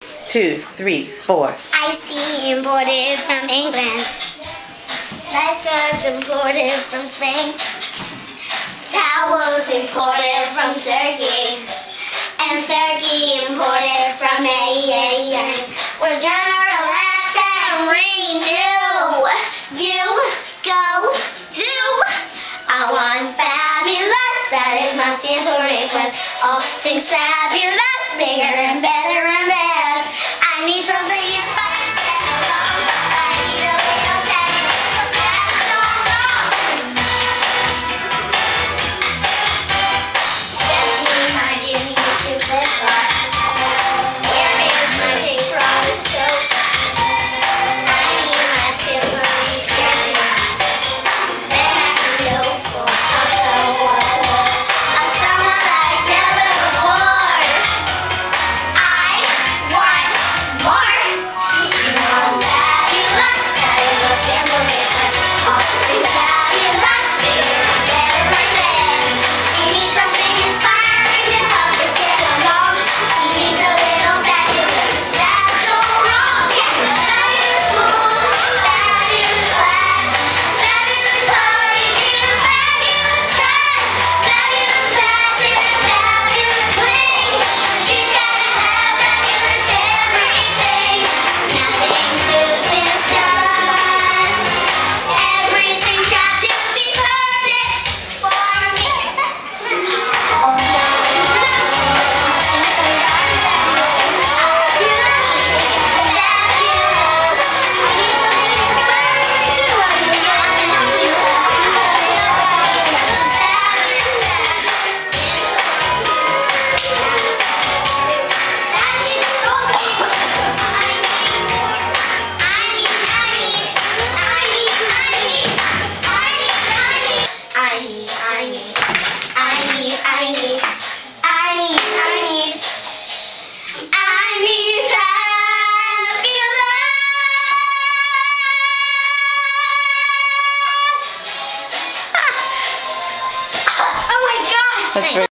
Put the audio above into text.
2, 3, 4. Iced tea imported from England. Lifeguards imported from Spain. Towels imported from Turkey. And turkey imported from Maine. We're gonna relax and renew. You go do. I want fabulous. That is my simple request. All things fabulous, bigger and better and best. I need something inspiring. I need a little fabulous. That's so wrong. That's me, my Jimmy, to flip flop. Where is my big frog choke? I need my temporary area. Then I can go for a summer like never before. I want more. She wants fabulous. That is a simple request. All things fabulous, bigger and better and best. She needs something inspiring to help her get along. She needs a little fabulous. That's so wrong. Yes, fabulous food, fabulous flash, fabulous parties, even fabulous trash, fabulous fashion and fabulous bling. She's gotta have fabulous everything. Nothing to discuss. Everything's got to be perfect for me. Oh no. That's very